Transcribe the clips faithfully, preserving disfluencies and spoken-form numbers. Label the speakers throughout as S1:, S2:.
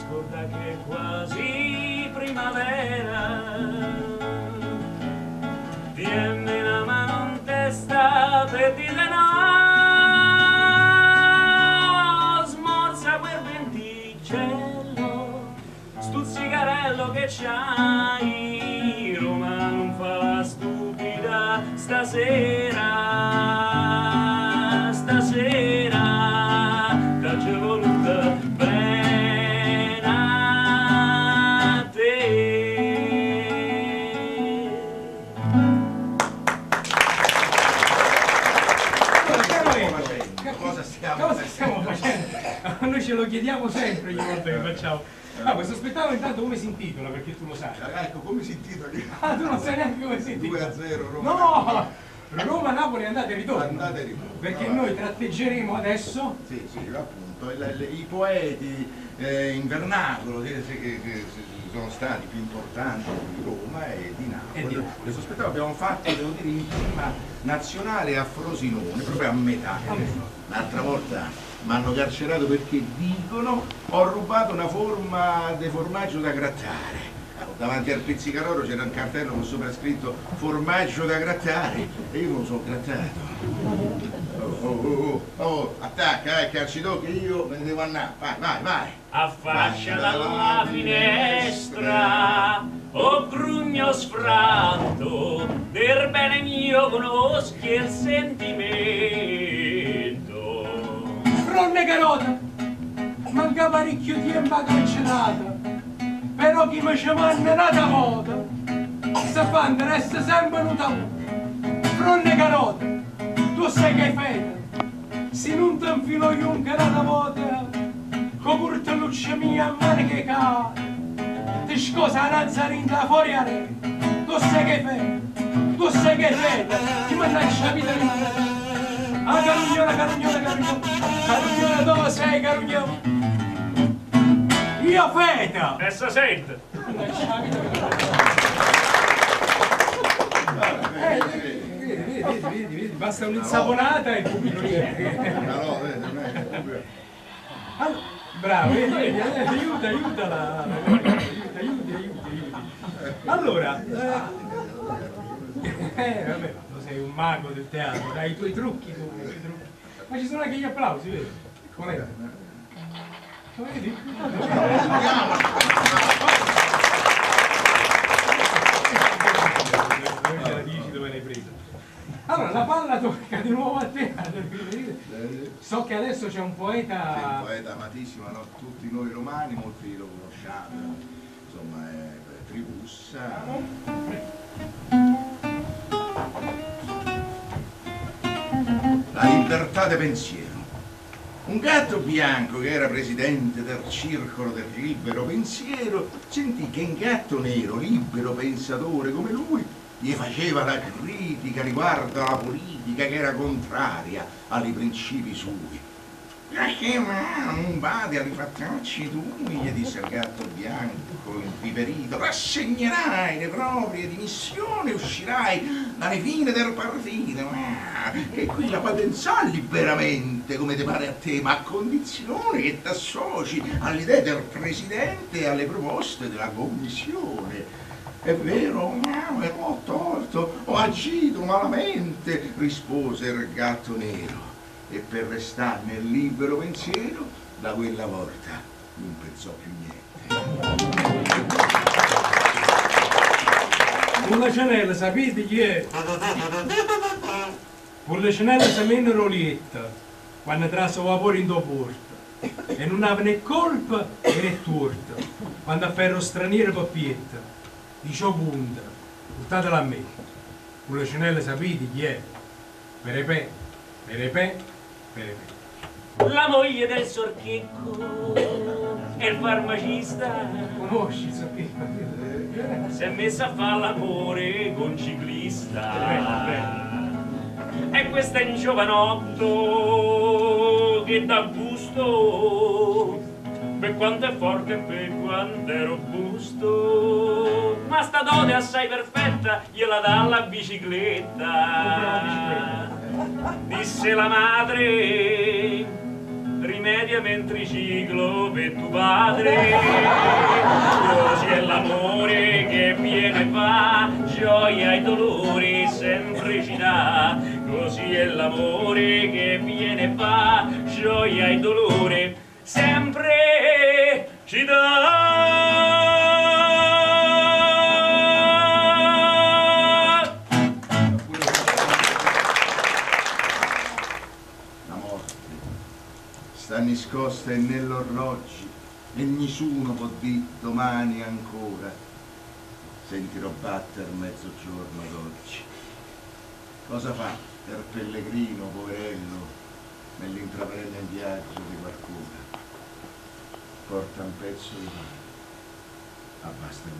S1: scorda che è quasi primavera. Tieni la mano in testa per dire no, smorza quel venticello, stuzzicarello che c'hai, Roma non fa la stupida stasera, stasera, t'ha voluta bene a te.
S2: Cosa stiamo
S3: Cosa stiamo facendo? Noi ce lo chiediamo sempre ogni volta che facciamo. Ah, questo spettacolo intanto come si intitola? Perché tu lo sai.
S2: Ecco, come si intitola?
S3: Ah, tu non sai neanche come si intitola.
S2: due a zero Roma.
S3: No! Roma-Napoli andate e ritorno.
S2: Andate e ritorno.
S3: Perché
S2: Vabbè.
S3: noi tratteggeremo adesso.
S2: Sì, sì, appunto, il- il- i poeti eh, in vernacolo che, che- che- che sono stati più importanti di Roma e di Napoli.
S3: E di Napoli.
S2: Questo spettacolo abbiamo fatto, devo dire, in prima nazionale a Frosinone, proprio a metà. L'altra volta mi hanno carcerato perché dicono ho rubato una forma di formaggio da grattare. Davanti al pizzicarolo c'era un cartello con sopra scritto formaggio da grattare e io me lo sono grattato. Oh, oh, oh, oh, oh, attacca, eh, calcito che io me ne devo andare. Vai, vai, vai.
S1: Affaccia dalla finestra, o grugno sfratto, del bene mio conosci il sentimento.
S3: Fronne carota! Manca parecchio tempo a cancerata. Però chi mi ci manna un'altra volta, sapendo resta sempre un tabù. Fronne carota, tu sai che hai fede, se non ti infilo io un carata volta, con curteluccia mia a mano che cade, ti scosa la nazzarinda fuori a re, tu sai che hai fede, tu sai che hai fede, ti mannaggia la vita di me. Ah, carugnone, carugnone, carugnone, carugnone, dove sei, carugnone? Io feta!
S1: Essa sente.
S3: Eh, vedi, vedi, vedi, vedi, vedi, basta un'insaponata e il pubblico riesce.
S2: No, no, vedi, non è proprio-
S3: Allora, bravo, vedi, vedi, eh, aiuta, aiutala, aiuta, aiuta, aiuta, aiuta. Allora, eh, eh, vabbè, tu sei un mago del teatro, dai i tuoi trucchi, tu, i tuoi trucchi. Ma ci sono anche gli applausi, vedi? Come vedi? Come vedi? Dove l'hai presa? Allora, la palla tocca di nuovo a te. So che adesso c'è un poeta...
S2: Sì, un poeta amatissimo a no- tutti noi romani, molti lo conosciamo, insomma è Tribussa. La libertà di pensiero. Un gatto bianco che era presidente del circolo del libero pensiero sentì che un gatto nero, libero pensatore come lui, gli faceva la critica riguardo alla politica che era contraria ai principi sui. Perché non vadi a rifattarci tu, gli disse il gatto bianco impiperito, rassegnerai le proprie dimissioni e uscirai dalle fine del partito. Ah, e qui la potenzia liberamente, come ti pare a te, ma a condizione che ti associ all'idea del presidente e alle proposte della commissione. È vero, no, ho torto, ho agito malamente, rispose il gatto nero. E per restare nel libero pensiero, da quella volta non pensò più niente.
S3: Pullacinella, sapete chi è? Pullacinella si menne Rolietta, quando trasse vapore in do porta. E non aveva né colpa né torta, quando a ferro straniero pappietta. Dicio punta, portatela a me. Pullacinella, sapete chi è? Perepè, perepè, perepè.
S1: La moglie del sorchicco e il farmacista
S3: Conosci il sorchicco?
S1: si è messa a fare l'amore con un ciclista. E questo è un giovanotto che dà gusto per quanto è forte e per quanto è robusto. Ma sta dote assai perfetta gliela dà la bicicletta. Disse la madre rimedia mentre ciclo per tuo padre, così è l'amore che viene e va, gioia e dolori sempre ci dà, così è l'amore che viene e va, gioia e dolore sempre ci dà.
S2: Sta nascosta nell'orologio e nessuno può dire domani ancora. Sentirò battere mezzogiorno d'oggi. Cosa fa per pellegrino, poverello, nell'intraprendere il viaggio di qualcuno? Porta un pezzo di pane, abbasta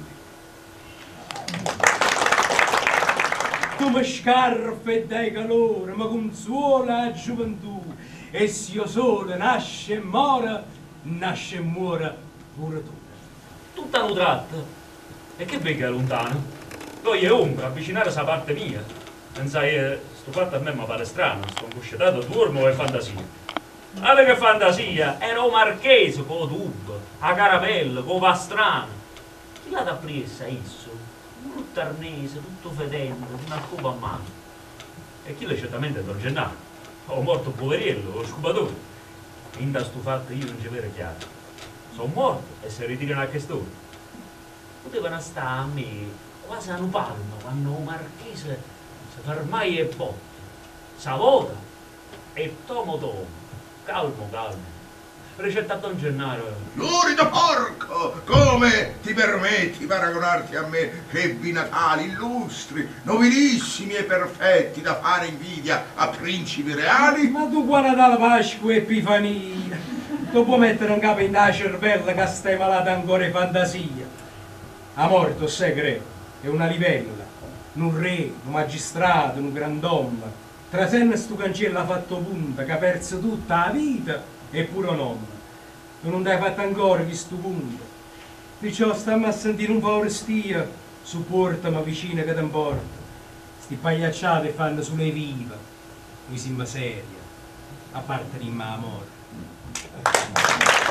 S2: lì.
S3: Tu mi scarpa e dai calore, ma consuola la gioventù. E se io solo nasce e muore, nasce e muore pure tu.
S1: Tutta un tratto. E che venga lontano? Poi è ombra, avvicinare sa parte mia. Pensai, eh, sto fatto a me mi pare strano, sto incuscetato, dormo e fantasia. Guarda che fantasia, era un marchese con tubo, a caravella, con pastrano. Chi l'ha da presa, isso? Un brutto arnese, tutto fedendo, con una scopa a mano. E chi l'è certamente Don Gennaro. Ho morto poverello, lo scupatore. In da sto fatto io non ci vedo chiaro. Sono morto e si ritirano a quest'ora. Potevano stare a me quasi a un palmo quando un marchese si fermai e botte. Savota e tomo tomo, calmo calmo. Ricetta a Don Gennaro.
S2: Lurido porco! Come ti permetti paragonarti a me, che vi natali illustri, nobilissimi e perfetti, da fare invidia a principi reali?
S3: Ma tu guarda la Pasqua e Epifania, tu puoi mettere un capo in la cervella che stai malata ancora in fantasia. A morto sei greco, è una livella, un re, un magistrato, un grand'uomo. Trasenna sto cancello ha fatto punta, che ha perso tutta la vita. Eppure nonna, tu non t'hai fatto ancora questo punto. Perciò stammi a sentire un favore stia, supportami vicino che ti importa. Sti pagliacciate fanno sulle viva, noi siamo seria, a parte di amore.